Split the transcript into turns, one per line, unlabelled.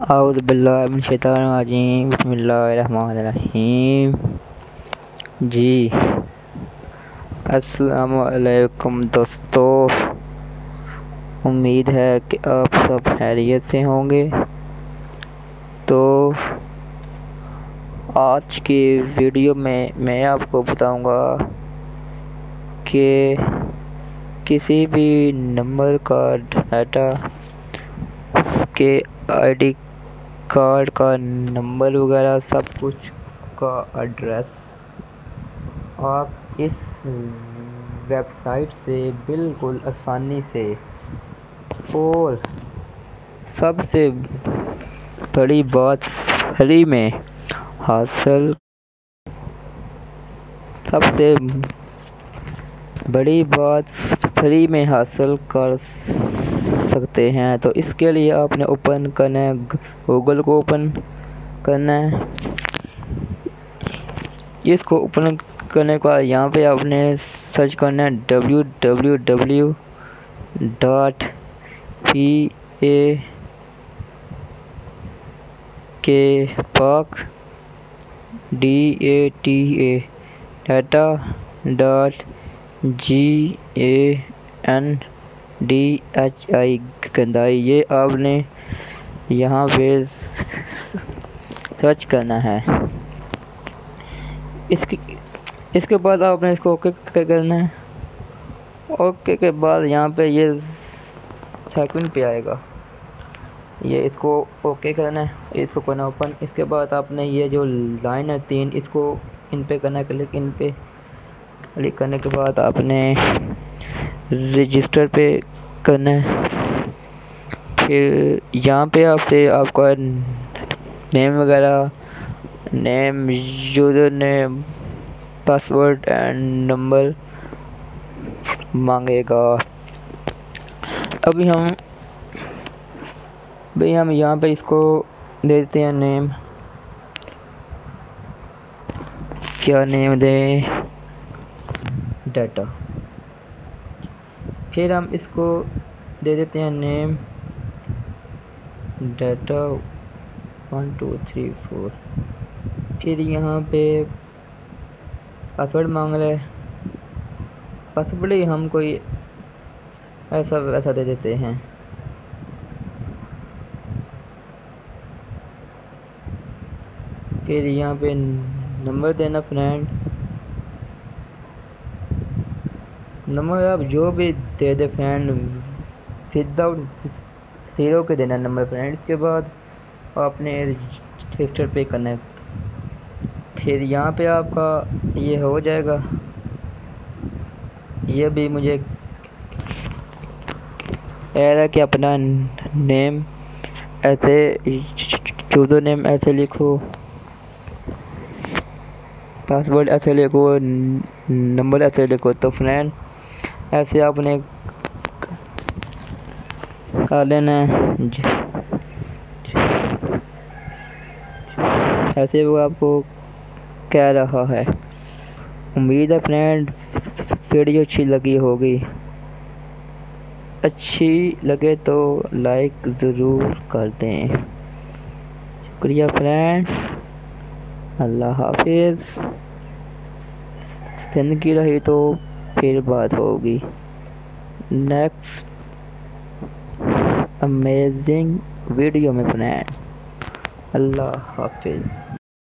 اعوذ باللہ من الشیطان الرجیم، بسم اللہ الرحمن الرحیم۔ جی السلام علیکم دوستو، امید ہے کہ آپ سب خیریت سے ہوں گے۔ تو آج کی ویڈیو میں آپ کو بتاؤں گا کہ کسی بھی نمبر کا ڈیٹا، اس کے آئی ڈی کارڈ کا نمبر وغیرہ سب کچھ کا ایڈریس آپ اس ویب سائٹ سے بالکل آسانی سے اور سب سے بڑی بات فری میں حاصل کر سکتے ہیں۔ تو اس کے لیے آپ نے اوپن کرنا ہے، گوگل کو اوپن کرنا ہے۔ اس کو اوپن کرنے کے بعد یہاں پہ آپ نے سرچ کرنا ہے www.pakdata gandhi یہ آپ نے یہاں پہ سرچ کرنا ہے۔ اس کے بعد آپ نے اس کو اوکے کرنا ہے۔ اوکے کے بعد یہاں پہ یہ سیکنڈ پہ آئے گا، یہ اس کو اوکے کرنا ہے، اس کو کرنا اوپن۔ اس کے بعد آپ نے یہ جو لائن ہے 3، اس کو ان پہ کرنا ہے کلک۔ ان پہ کلک کرنے کے بعد آپ نے رجسٹر پہ کرنا ہے۔ پھر یہاں پہ آپ کا نیم وغیرہ، name, user name, password and number مانگے گا۔ ابھی ہم یہاں پہ اس کو دے دیتے ہیں نیم۔ کیا نیم دیں؟ ڈیٹا۔ پھر ہم اس کو دے دیتے ہیں نیم ڈیٹا 1 2 3 4۔ پھر یہاں پہ پاسورڈ مانگ رہے، پاسورڈ ہی ہم کوئی ایسا دے دیتے ہیں۔ پھر یہاں پہ نمبر دینا فرینڈ، نمبر آپ جو بھی دے دے فرینڈ، وداؤٹ 0 کے دینا نمبر فرینڈ۔ اس کے بعد آپ نے رجسٹر پہ کرنا ہے۔ پھر یہاں پہ آپ کا یہ ہو جائے گا۔ یہ بھی مجھے کہہ رہا ہے کہ اپنا نیم ایسے، یوزر نیم ایسے لکھو، پاسورڈ ایسے لکھو، نمبر ایسے لکھو۔ تو فرینڈ ایسے آپ نے کر لینا ہے، ایسے وہ آپ کو کہہ رہا ہے۔ امید ہے فرینڈ ویڈیو اچھی لگی ہوگی، اچھی لگے تو لائک ضرور کر دیں۔ شکریہ فرینڈ، اللہ حافظ۔ زندگی رہی تو پھر بات ہوگی نیکسٹ امیزنگ ویڈیو میں فرینڈ۔ اللہ حافظ۔